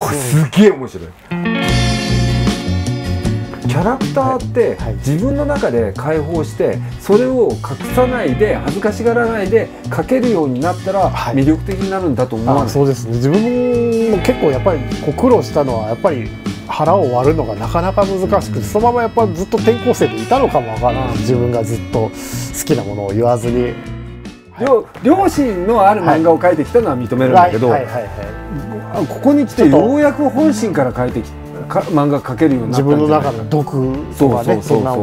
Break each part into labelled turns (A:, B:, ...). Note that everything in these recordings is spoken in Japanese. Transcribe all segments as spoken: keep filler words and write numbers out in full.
A: あ、すげえ面白い。キャラクターって自分の中で解放してそれを隠さないで恥ずかしがらないで描けるようになったら魅力的になるんだと思わない？
B: そうですね。自分も結構やっぱりこう苦労したのはやっぱり腹を割るのがなかなか難しくて、そのままやっぱずっと転校生でいたのかもわからない。自分がずっと好きなものを言わずに、
A: 両親のある漫画を描いてきたのは認めるんだけど、ここに来てようやく本心から描いてきた漫画描けるようになったんじゃない？
B: 自分の中の毒とかね、そんな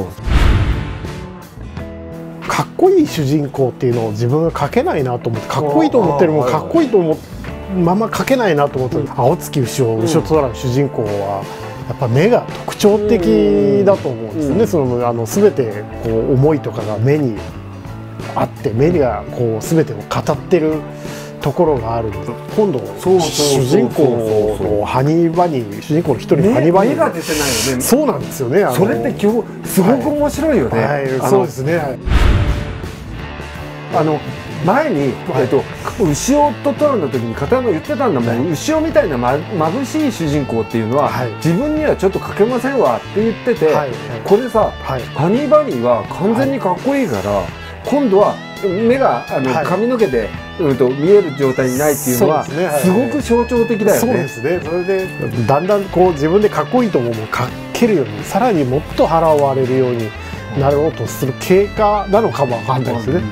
B: かっこいい主人公っていうのを自分が描けないなと思って、かっこいいと思ってるもんかっこいいと思ってまま描けないなと思って、うん、青月牛尾牛尾と虎の主人公はやっぱ目が特徴的だと思うんですよね。うん、そのあの全てこう思いとかが目にあって目がこう全てを語ってるところがあるんです。今度主人公のハニーバニー主人公の一人のハニーバニー、
A: 目が出てないよね。
B: そうなんですよね。
A: それって今日すごく面白いよね。
B: はいはい、そうですね。はい、
A: あの前に、はい、えっと牛尾と虎の時に片山言ってたんだもん、はい、牛尾みたいなま眩しい主人公っていうのは、はい、自分にはちょっと描けませんわって言ってて、はい、これさ、はい、ハニーバニーは完全にかっこいいから、はい、今度は目があの、はい、髪の毛で、うん、と見える状態にないっていうのはすごく象徴的だよね。
B: そうですね。それでだんだんこう自分でかっこいいと思うものを描けるように、さらにもっと腹を割れるようになろうとする経過なのかもわかんないですね。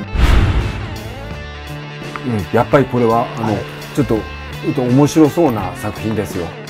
A: うん、やっぱりこれはあの、はい、ちょっと面白そうな作品ですよ。